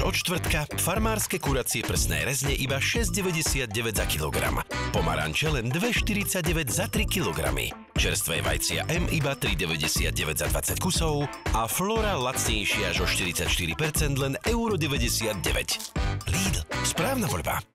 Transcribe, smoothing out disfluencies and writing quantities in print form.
Už od štvrtka farmárske kuracie prsné rezne iba 6,99 za kilogram. Pomaranče len 2,49 za 3 kilogramy. Čerstvé vajcia M iba 3,99 za 20 kusov a Flora lacnejšia až o 44% len €1,99. Lidl, správna voľba.